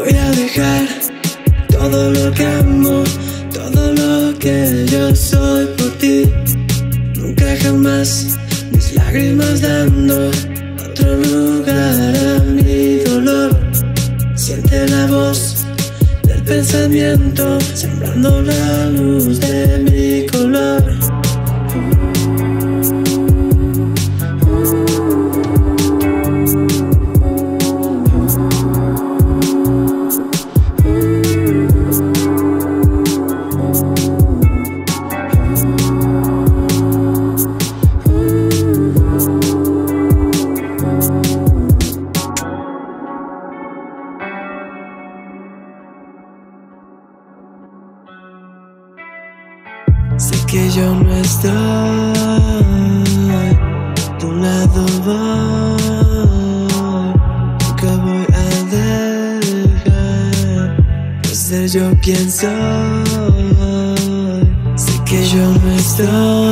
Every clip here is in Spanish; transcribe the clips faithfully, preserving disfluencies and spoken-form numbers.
Voy a dejar todo lo que amo, todo lo que yo soy por ti. Nunca jamás mis lágrimas dando otro lugar a mi dolor. Siente la voz del pensamiento sembrando la luz de mi color. Sé que yo no estoy, de un lado voy. Nunca voy a dejar de ser yo quien soy. Sé que yo no estoy,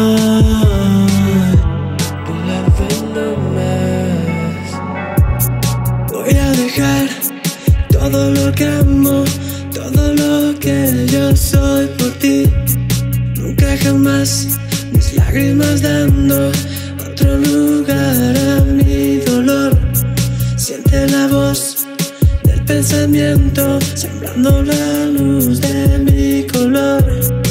de un lado más. Voy a dejar todo lo que amo, todo lo que yo soy por ti. Nunca jamás mis lágrimas dando otro lugar a mi dolor. Siente la voz del pensamiento sembrando la luz de mi color.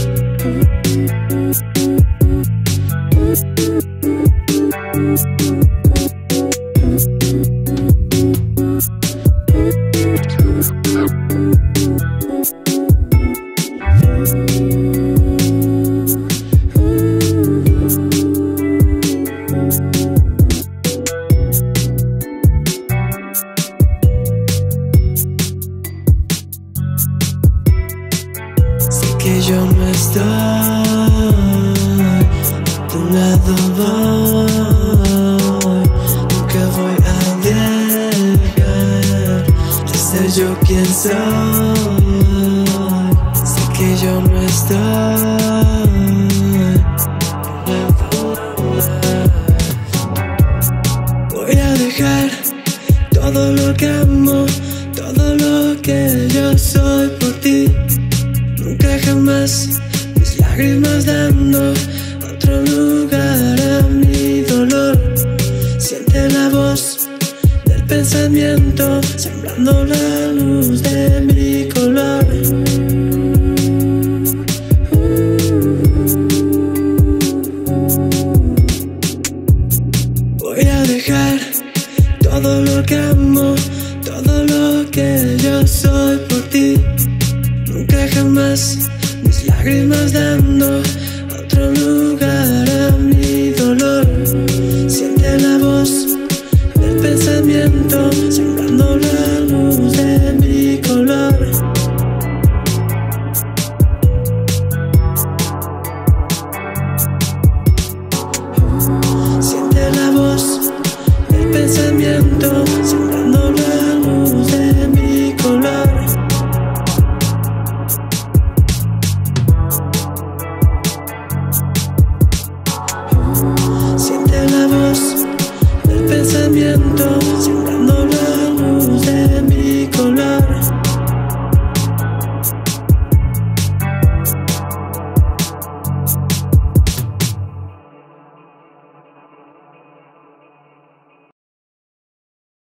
Que yo no estoy, de un lado voy. Nunca voy a dejar de ser yo quien soy. Sé que yo no estoy, de un lado más. Voy a dejar todo lo que amo, todo lo que yo soy por ti. Nunca jamás mis lágrimas dando otro lugar a mi dolor. Siente la voz del pensamiento sembrando la luz de